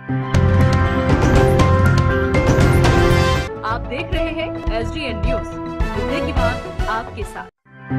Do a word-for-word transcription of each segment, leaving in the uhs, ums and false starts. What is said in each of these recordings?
आप देख रहे हैं एस डी एन न्यूज, मुद्दे की बात आपके साथ।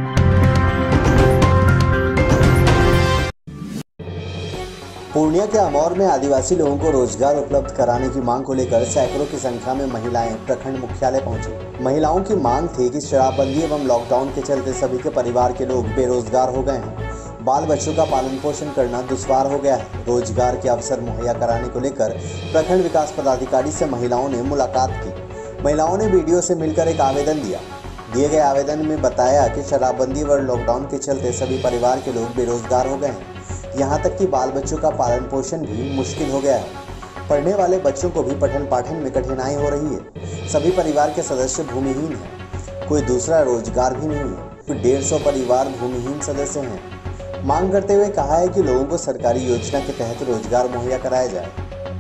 पूर्णिया के अमौर में आदिवासी लोगों को रोजगार उपलब्ध कराने की मांग को लेकर सैकड़ों की संख्या में महिलाएं प्रखंड मुख्यालय पहुंची। महिलाओं की मांग थी कि शराबबंदी एवं लॉकडाउन के चलते सभी के परिवार के लोग बेरोजगार हो गए हैं। बाल बच्चों का पालन पोषण करना दुश्वार हो गया है। रोजगार के अवसर मुहैया कराने को लेकर प्रखंड विकास पदाधिकारी से महिलाओं ने मुलाकात की। महिलाओं ने वीडियो से मिलकर एक आवेदन दिया। दिए गए आवेदन में बताया कि शराबबंदी व लॉकडाउन के चलते सभी परिवार के लोग बेरोजगार हो गए हैं। यहाँ तक कि बाल बच्चों का पालन पोषण भी मुश्किल हो गया है। पढ़ने वाले बच्चों को भी पठन पाठन में कठिनाई हो रही है। सभी परिवार के सदस्य भूमिहीन हैं, कोई दूसरा रोजगार भी नहीं है। डेढ़ सौ परिवार भूमिहीन सदस्य हैं। मांग करते हुए कहा है कि लोगों को सरकारी योजना के तहत रोजगार मुहैया कराया जाए।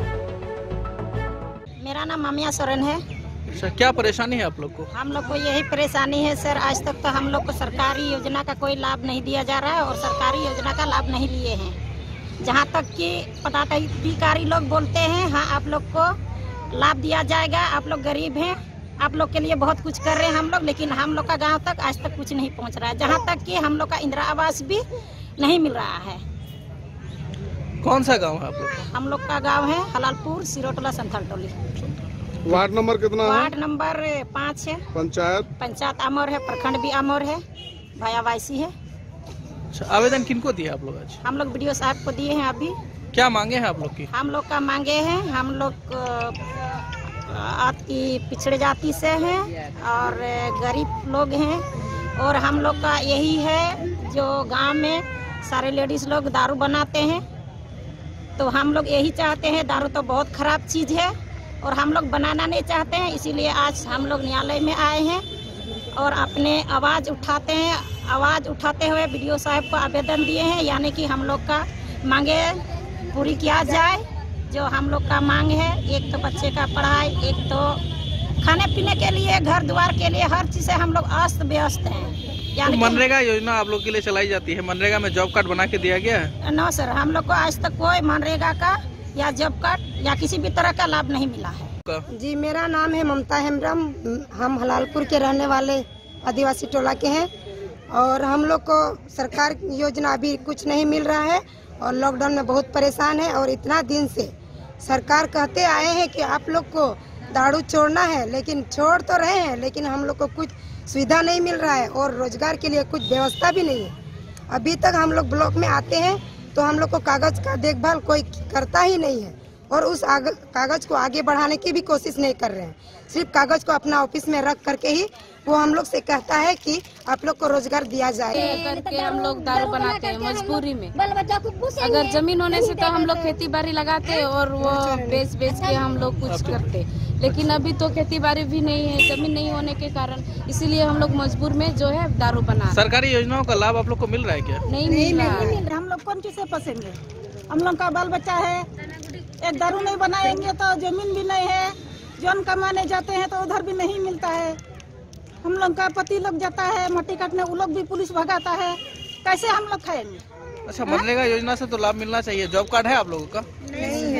मेरा नाम मामिया सोरेन है। सर, क्या परेशानी है आप लोग को? हम लोग को यही परेशानी है सर, आज तक तो हम लोग को सरकारी योजना का कोई लाभ नहीं दिया जा रहा है और सरकारी योजना का लाभ नहीं लिए हैं। जहां तक कि पदाधिकारी लोग बोलते हैं हाँ आप लोग को लाभ दिया जाएगा, आप लोग गरीब हैं, आप लोग के लिए बहुत कुछ कर रहे हैं हम लोग, लेकिन हम लोग का गाँव तक आज तक कुछ नहीं पहुँच रहा है। जहाँ तक कि हम लोग का इंदिरा आवास भी नहीं मिल रहा है। कौन सा गाँव है आप लोग? हम लोग का गाँव है हलालपुर सिरोटोला संथल टोली। वार्ड नंबर कितना है? वार्ड नंबर पाँच है। पंचायत पंचायत अमर है, प्रखंड भी अमर है, भाया वाईसी है। अच्छा, आवेदन किनको दिया आप लोग आज? हम लोग बीडीओ साहब को दिए हैं। अभी क्या मांगे हैं आप लोग की? हम लोग का मांगे हैं, हम लोग आपकी पिछड़े जाति से हैं और गरीब लोग हैं और हम लोग का यही है जो गांव में सारे लेडीज लोग दारू बनाते हैं, तो हम लोग यही चाहते हैं। दारू तो बहुत खराब चीज़ है और हम लोग बनाना नहीं चाहते हैं, इसीलिए आज हम लोग न्यायालय में आए हैं और अपने आवाज़ उठाते हैं। आवाज़ उठाते हुए बीडीओ साहब को आवेदन दिए हैं, यानी कि हम लोग का मांगे पूरी किया जाए। जो हम लोग का मांग है, एक तो बच्चे का पढ़ाई, एक तो खाने पीने के लिए, घर द्वार के लिए, हर चीज़ से हम लोग अस्त व्यस्त हैं। तो मनरेगा योजना आप लोग के लिए चलाई जाती है, मनरेगा में जॉब कार्ड बना के दिया गया है? नो सर, हम लोग को आज तक कोई मनरेगा का या जॉब कार्ड या किसी भी तरह का लाभ नहीं मिला है। जी, मेरा नाम है ममता हेम्ब्रम। हम हलालपुर के रहने वाले आदिवासी टोला के हैं और हम लोग को सरकार योजना अभी कुछ नहीं मिल रहा है और लॉकडाउन में बहुत परेशान है। और इतना दिन से सरकार कहते आए हैं कि आप लोग को दारू छोड़ना है, लेकिन छोड़ तो रहे हैं, लेकिन हम लोग को कुछ सुविधा नहीं मिल रहा है और रोजगार के लिए कुछ व्यवस्था भी नहीं है। अभी तक हम लोग ब्लॉक में आते हैं तो हम लोग को कागज का देखभाल कोई करता ही नहीं है और उस कागज को आगे बढ़ाने की भी कोशिश नहीं कर रहे हैं। सिर्फ कागज को अपना ऑफिस में रख करके ही वो हम लोग से कहता है कि आप लोग को रोजगार दिया जाए। करके हम लोग दारू बनाते हैं मजबूरी में। अगर जमीन होने से तो हम लोग खेती बाड़ी लगाते और वो बेच बेच के हम लोग कुछ करते, लेकिन अभी तो खेती बाड़ी भी नहीं है, जमीन नहीं होने के कारण, इसीलिए हम लोग मजबूर में जो है दारू बना। सरकारी योजनाओं का लाभ आप लोग को मिल रहा है क्या? नहीं मिल रहा है। हम लोग कौन चीज से फंसेंगे? हम लोग का बाल बच्चा है, एक दारू नहीं बनाएंगे तो जमीन भी नहीं है, जौन कमाने जाते हैं तो उधर भी नहीं मिलता है। हम लोग का पति लोग जाता है मट्टी काटने, वो लोग भी पुलिस भगाता है, कैसे हम लोग खाएंगे? अच्छा, मनरेगा योजना से तो लाभ मिलना चाहिए। जॉब कार्ड है आप लोगों का? नहीं है।